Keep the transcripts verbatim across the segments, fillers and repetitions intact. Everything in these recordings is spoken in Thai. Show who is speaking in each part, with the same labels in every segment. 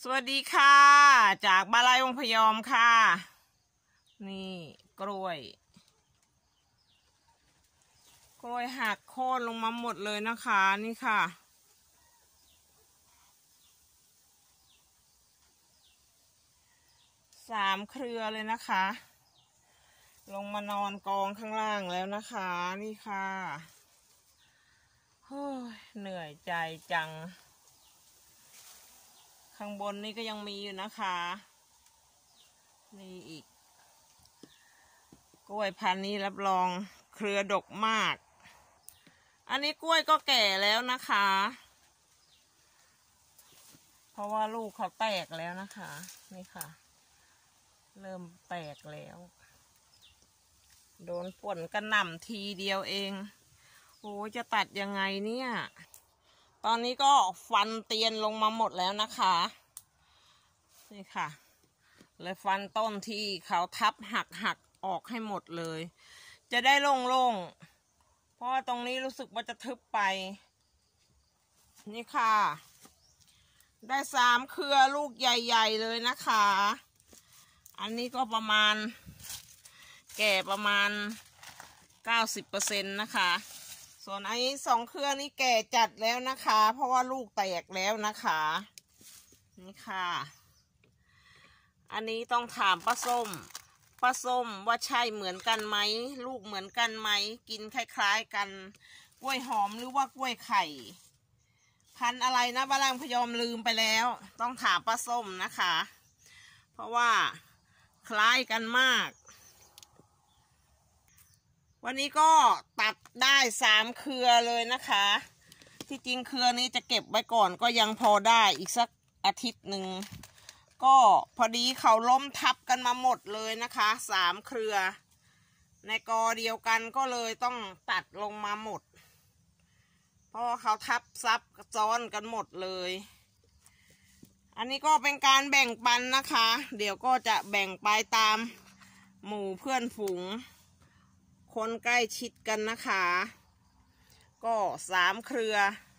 Speaker 1: สวัสดีค่ะจากบ้านไร่วงพยอมค่ะนี่กล้วยกล้วยหักโค่นลงมาหมดเลยนะคะนี่ค่ะสามเครือเลยนะคะลงมานอนกองข้างล่างแล้วนะคะนี่ค่ะโอ้ยเหนื่อยใจจังข้างบนนี่ก็ยังมีอยู่นะคะนี่อีกกล้วยพันธุ์นี้รับรองเครือดกมากอันนี้กล้วยก็แก่แล้วนะคะเพราะว่าลูกเขาแตกแล้วนะคะนี่ค่ะเริ่มแตกแล้วโดนฝนกระหน่ำทีเดียวเองโอ้จะตัดยังไงเนี่ยตอนนี้ก็ฟันเตียนลงมาหมดแล้วนะคะนี่ค่ะเลยฟันต้นที่เขาทับหักหักออกให้หมดเลยจะได้โล่งๆเพราะว่าตรงนี้รู้สึกว่าจะทึบไปนี่ค่ะได้สามเครือลูกใหญ่ๆเลยนะคะอันนี้ก็ประมาณแก่ประมาณ เก้าสิบเปอร์เซ็นต์ นะคะส่วนอันนี้สองเครือนี้แก่จัดแล้วนะคะเพราะว่าลูกแตกแล้วนะคะนี่ค่ะอันนี้ต้องถามป้าส้มป้าส้มว่าใช่เหมือนกันไหมลูกเหมือนกันไหมกินคล้ายๆกันกล้วยหอมหรือว่ากล้วยไข่พันธุ์อะไรนะบ้านไร่วงพยอมลืมไปแล้วต้องถามป้าส้มนะคะเพราะว่าคล้ายกันมากวันนี้ก็ตัดได้สามเครือเลยนะคะที่จริงเครือนี้จะเก็บไว้ก่อนก็ยังพอได้อีกสักอาทิตย์หนึ่งก็พอดีเขาล้มทับกันมาหมดเลยนะคะสามเครือในกอเดียวกันก็เลยต้องตัดลงมาหมดเพราะเขาทับซับซ้อนกันหมดเลยอันนี้ก็เป็นการแบ่งปันนะคะเดี๋ยวก็จะแบ่งไปตามหมู่เพื่อนฝูงคนใกล้ชิดกันนะคะก็สามเครือ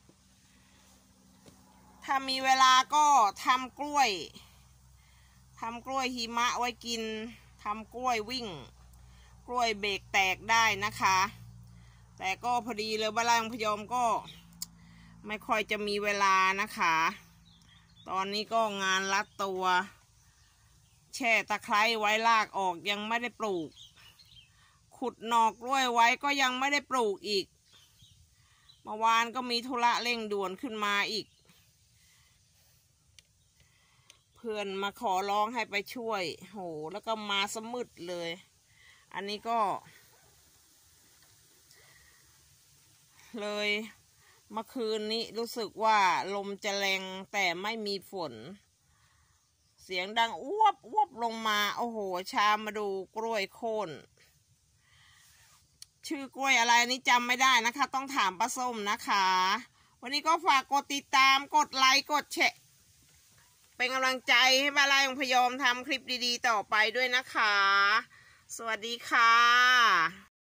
Speaker 1: ถ้ามีเวลาก็ทำกล้วยทำกล้วยหิมะไว้กินทำกล้วยวิ่งกล้วยเบรกแตกได้นะคะแต่ก็พอดีเลยบ้านไร่วงพยอมก็ไม่ค่อยจะมีเวลานะคะตอนนี้ก็งานรัดตัวแช่ตะไคร้ไว้รากออกยังไม่ได้ปลูกขุดหน่อกล้วยไว้ก็ยังไม่ได้ปลูกอีกเมื่อวานก็มีธุระเร่งด่วนขึ้นมาอีกเพื่อนมาขอร้องให้ไปช่วยโหแล้วก็มาสมืดเลยอันนี้ก็เลยเมื่อคืนนี้รู้สึกว่าลมจะแรงแต่ไม่มีฝนเสียงดังอ้วบอ้วบลงมาโอ้โหชามาดูกล้วยโค่นชื่อกล้วยอะไรนี่จำไม่ได้นะคะต้องถามป้าส้มนะคะวันนี้ก็ฝากกดติดตามกดไลค์กดแชร์เป็นกำลังใจให้บ้านไร่วงพยอมทำคลิปดีๆต่อไปด้วยนะคะสวัสดีค่ะ